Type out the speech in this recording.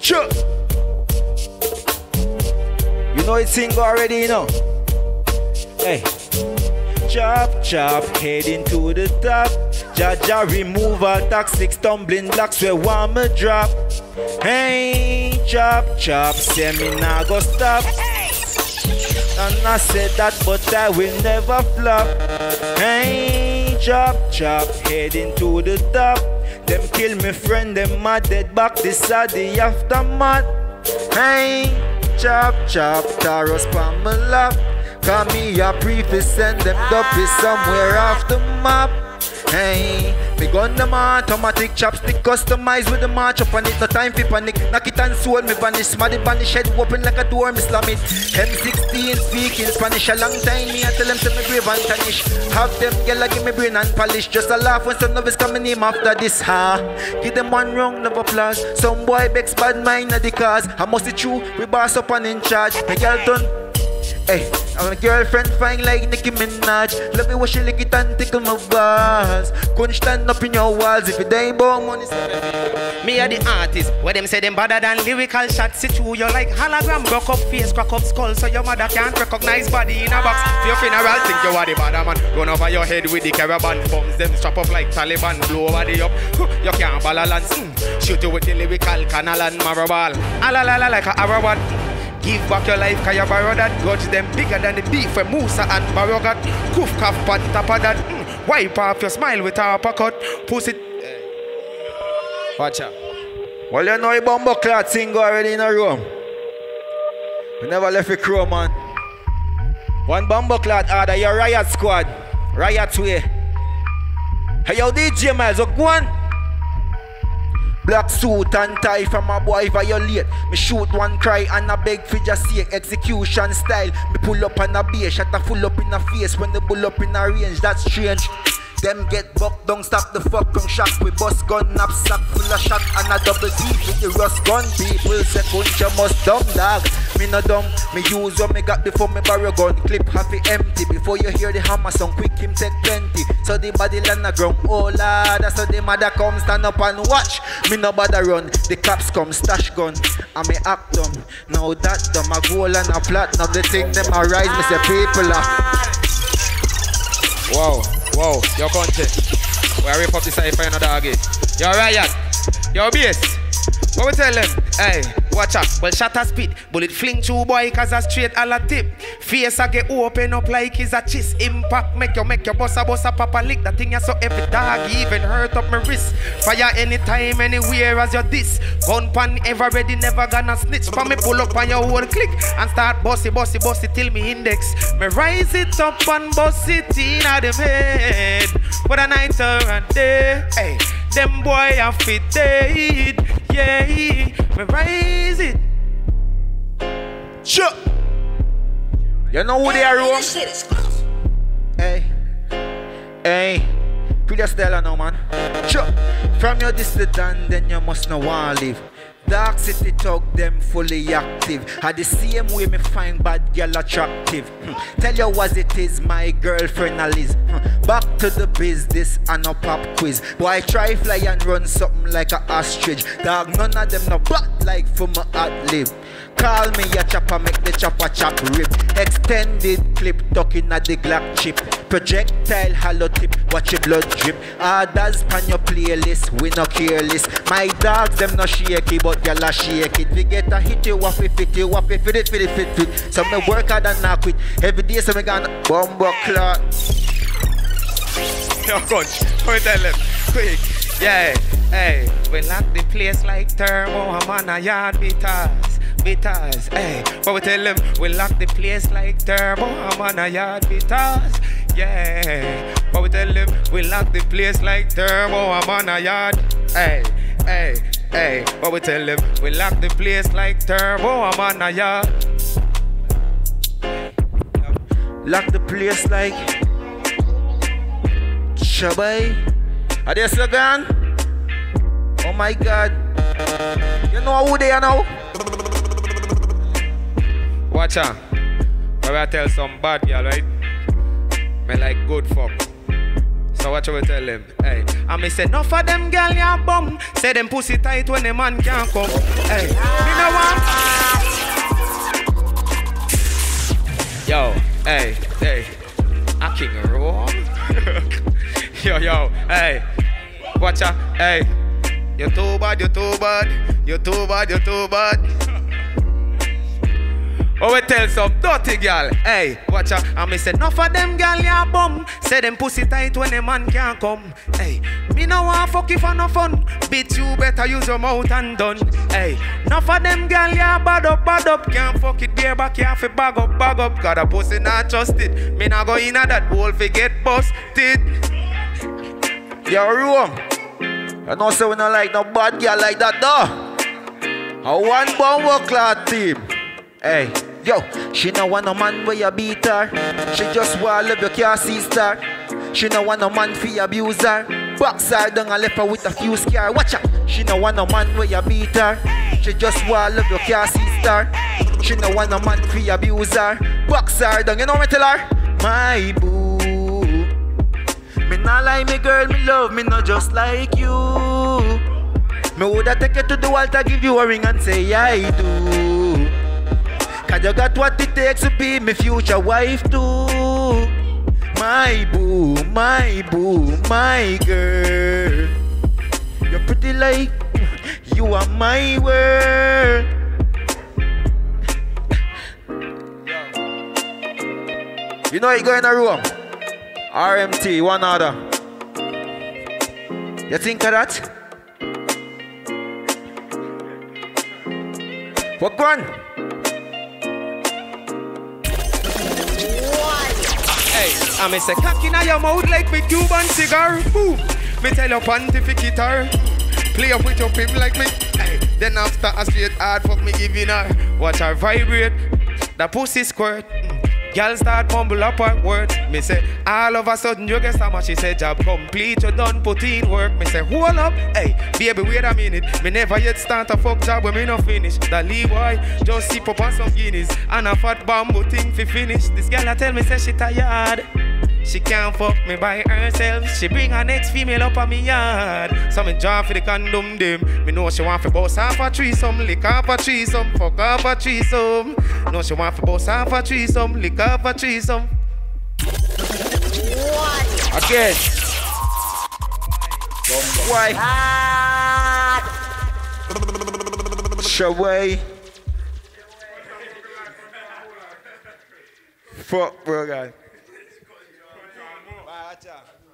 Sure. You know it's single already, you know. Hey. Chop, chop, heading to the top. Jaja remove all toxic stumbling blocks where want me drop. Hey, chop, chop, say me nah go stop. And I said that, but I will never flop. Hey, chop, chop, heading to the top. Them kill me friend, them my dead back. This are the aftermath. Hey, chop, chop, Taros pan my lap. Call me a preface, send them dopey somewhere off the map. Hey, me gun them automatic chopstick, customized with the march up on it. No time for panic, knock it and soul me vanish. Smaddy vanish, head open like a door, me slam it. M16 speaking Spanish, a long time me I tell them to me brave and tarnish. Have them girl give me brain and polish. Just a laugh when some novice coming in after this, ha. Give them one round of applause. Some boy begs bad mind at the cause. I must be true, we boss up and in charge. My girl done. Hey, I'm a girlfriend fine like Nicki Minaj. Love it when she lick it and tickle my balls. Couldn't stand up in your walls if it ain't about money. Me are the artist, where them say them better than lyrical shots. Sit through you like hologram, broke up face, crack up skull, so your mother can't recognize body in a box. For your funeral, think you are the bad man. Run over your head with the caravan bombs, them strap up like Taliban, blow over the up. You can't balance. Shoot you with the lyrical canal and marabal. Alalala like a Arawan. Give back your life, cause you borrow that. Grudge them bigger than the beef for Musa and Barogat. Koof calf on top of that. Wipe off your smile with our uppercut. Pussy. Watch out. Well, you know a bumbo clot single already in a room. We never left a crew, man. One bumbo clot order, your riot squad. Riot way. Hey, yo, DJ Miles, what go on? Black suit and tie from a boy violate. Me shoot one cry and a beg for just say execution style. Me pull up on a base, shot a full up in a face. When they pull up in a range, that's strange. Them get bucked, don't stop the fuck from shock. We bust gun, knapsack full of shot and a double D with the rust gun. People say KUNCHY must dumb dog. Me no dumb, me use what me got before me borrow gun. Clip half it empty before you hear the hammer sound. Quick him take plenty, so the body land a ground. Oh lord, so the mother come stand up and watch. Me no bother run, the cops come stash gun. And me act them, now that them a goal and a platinum. The thing them a rise, me say people are. Wow. Wow, your KUNCHY. We rip up the Cypher in a doggy. Your riot. Your base. What we tell them? Hey, watch out. Well, shot a speed. Bullet fling through boy cause a straight a la tip. Face a get open up like it's a cheese. Impact make your boss a papa lick. That thing ya so every dog even hurt up my wrist. Fire anytime, anywhere as you this. Gun pan ever ready, never gonna snitch. For me pull up on your whole click and start bossy till me index. Me rise it up and boss it in a them head. For the night and day. Hey, them boy a fit dead. Yeah, me rise it. Sure. You know who they are, Rome? Hey. Hey. Pretty stellar now, man. Sure. From your distant, then you must know want live. Dark city talk, them fully active. Had the same way me find bad girl attractive. Tell you what it is, my girlfriend Alice. Back to the business and a pop quiz. Boy try fly and run something like a ostrich. Dog none of them no black like for my ad lib. Call me a chopper, make the chopper chop rip. Extended clip, talking at the Glock chip. Projectile hollow tip, watch your blood drip. Others pan your playlist, we no careless. My dogs them no shaky, but y'all a shake it. We get a hit you off it, fit you off it, fit it. So me work hard and not quit. Every day so me gonna bumbo clot. Yo, KUNCHY, what tell them? Quick, yeah, hey. We lock the place like turbo, I'm on a yard Beaters, hey, what we tell them? We lock the place like turbo, I'm on a yard beaters, yeah. What we tell them? We lock the place like turbo, I'm on a yard, hey. What we tell them? We lock the place like turbo, I'm on a yard. Lock the place like Shabay. Are they still gone? Oh my God. You know who they are now? Watch out. I tell some bad girl, right? Me like good fuck. So watch what we tell them. Hey, And me say, enough for them girl ya bum. Say them pussy tight when the man can't come. Hey, me no want. Yo, hey, a king of Rome. yo, hey, watch out, hey. You're too bad. Oh, we tell some dirty girl, hey, watch out. And me say, enough of them girl ya bum. Say them pussy tight when the man can't come. Hey, me no want fuck you for no fun. Bitch, you better use your mouth and done. Hey, enough of them girl ya bad up. Can't fuck it there back, you have to bag up. Got a pussy not trusted. Me not go in at that hole fi get busted. Yo, room. I know say we not like no bad girl like that though. A one bomb work clad team. Hey, yo, she no want no man where you beat her. She just want love your car sister. She no want no man for you abuse her. Box her down and left her with a few scars. Watch out. She no want no man where you beat her. She just want love your car sister. She no want no man for you abuse her. Box her down, you know what I tell her? My boo. Me not like me girl, me love me not just like you. Me woulda take you to the altar, give you a ring and say yeah, I do. Cause you got what it takes to be my future wife too. My boo, my girl. You're pretty like you are my world. You know you go in a room. RMT, one other. You think of that? What one? Hey, I me say cock inna your mouth like me Cuban cigar. Boom. Me tell your pontificate her. Play up with your pimp like me. Hey, then after a straight hard fuck me giving her. Watch her vibrate. The pussy squirt. Girl start mumble up her word. Me say, all of a sudden you get so much. She say, job complete, you done put in work. Me say, hold up, hey, baby, wait a minute. Me never yet start a fuck job when me no finish. That leave boy, just sip up on some Guinness. And a fat bamboo thing fi finish. This girl a tell me say she tired. She can't fuck me by herself. She bring her next female up on me yard. So me draw for the condom them. Me know she want for boss half a threesome, lick half a threesome, fuck half a threesome. Know she want for boss half a threesome, lick half a threesome. Again. Why? Shaway. Fuck, bro, guys.